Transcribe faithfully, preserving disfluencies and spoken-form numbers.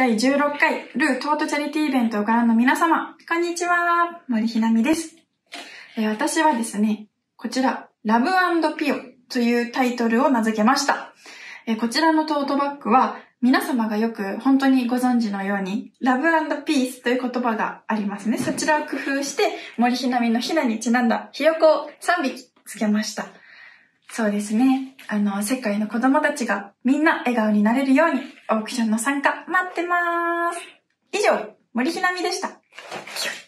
だいじゅうろっかいルートートチャリティーイベントをご覧の皆様、こんにちは、森ひなみです。えー、私はですね、こちら、ラブ&ピオというタイトルを名付けました。えー、こちらのトートバッグは、皆様がよく本当にご存知のように、ラブ&ピースという言葉がありますね。そちらを工夫して、森ひなみのひなにちなんだひよこをさんびきつけました。そうですね。あの、世界の子供たちがみんな笑顔になれるように、オークションの参加待ってまーす。以上、森ひなみでした。